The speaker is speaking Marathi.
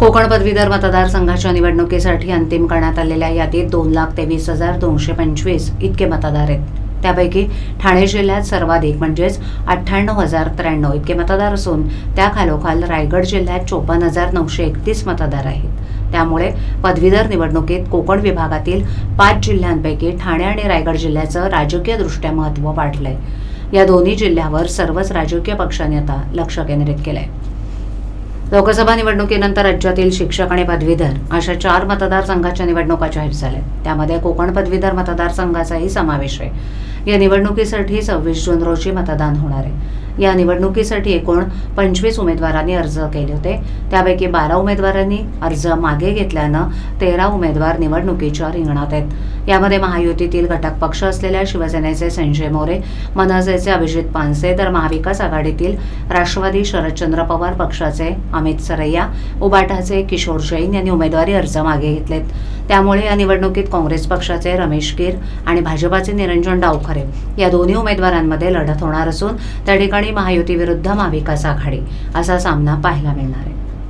कोकण पदवीधर मतदारसंघाच्या निवडणुकीसाठी अंतिम करण्यात आलेल्या यादीत 2,23,225 इतके मतदार आहेत। त्यापैकी ठाणे जिल्ह्यात सर्वाधिक म्हणजेच 98,093 इतके मतदार असून त्याखालोखाल रायगड जिल्ह्यात 54,931 मतदार आहेत। त्यामुळे पदवीधर निवडणुकीत कोकण विभागातील 5 जिल्ह्यांपैकी ठाणे आणि रायगड जिल्ह्याचं राजकीयदृष्ट्या महत्त्व वाढलंय। या दोन्ही जिल्ह्यावर सर्वच राजकीय पक्षांनी आता लक्ष केंद्रित केलंय। लोकसभा निवडणुकीनंतर राज्यातील शिक्षक आणि पदवीधर अशा 4 मतदारसंघाच्या निवडणुका जाहीर झाल्या। त्यामध्ये कोकण पदवीधर मतदारसंघाचाही समावेश आहे। या निवडणुकीसाठी 26 जून रोजी मतदान होणार आहे। या निवडणुकीसाठी एकूण 25 उमेदवारांनी अर्ज केले होते। त्यापैकी 12 उमेदवारांनी अर्ज मागे घेतल्यानं 13 उमेदवार निवडणुकीच्या रिंगणात आहेत। यामध्ये महायुतीतील घटक पक्ष असलेल्या शिवसेनेचे संजय मोरे, मनसेचे अभिजित पानसे, तर महाविकास आघाडीतील राष्ट्रवादी शरदचंद्र पवार पक्षाचे अमित सरैया, उबाटाचे किशोर जैन यांनी उमेदवारी अर्ज मागे घेतलेत। त्यामुळे या निवडणुकीत काँग्रेस पक्षाचे रमेश कीर आणि भाजपाचे निरंजन डावखरे या दोन्ही उमेदवारांमध्ये लढत होणार असून त्या ठिकाणी महायुती विरुद्ध महाविकास आघाडी असा सामना पाहायला मिळणार आहे।